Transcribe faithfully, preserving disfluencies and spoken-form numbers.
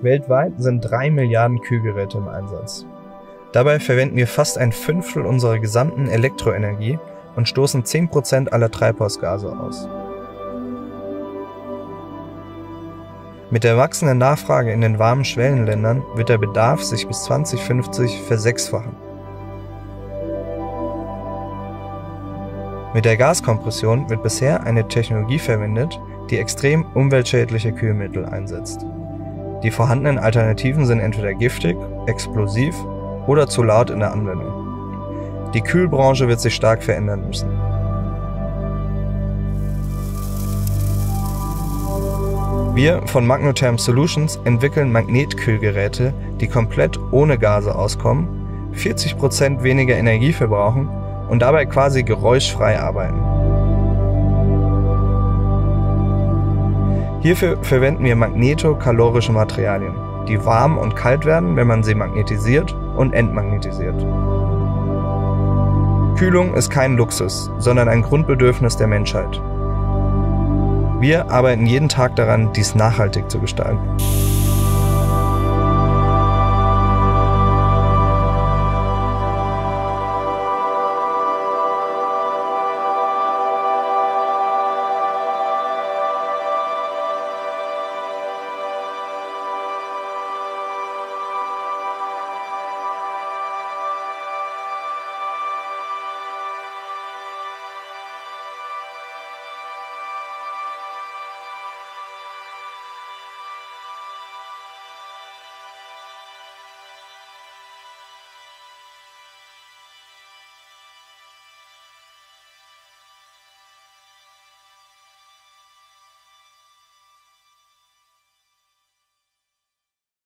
Weltweit sind drei Milliarden Kühlgeräte im Einsatz. Dabei verwenden wir fast ein Fünftel unserer gesamten Elektroenergie und stoßen zehn Prozent aller Treibhausgase aus. Mit der wachsenden Nachfrage in den warmen Schwellenländern wird der Bedarf sich bis zweitausendfünfzig versechsfachen. Mit der Gaskompression wird bisher eine Technologie verwendet, die extrem umweltschädliche Kühlmittel einsetzt. Die vorhandenen Alternativen sind entweder giftig, explosiv oder zu laut in der Anwendung. Die Kühlbranche wird sich stark verändern müssen. Wir von Magnotherm Solutions entwickeln Magnetkühlgeräte, die komplett ohne Gase auskommen, vierzig Prozent weniger Energie verbrauchen und dabei quasi geräuschfrei arbeiten. Hierfür verwenden wir magnetokalorische Materialien, die warm und kalt werden, wenn man sie magnetisiert und entmagnetisiert. Kühlung ist kein Luxus, sondern ein Grundbedürfnis der Menschheit. Wir arbeiten jeden Tag daran, dies nachhaltig zu gestalten.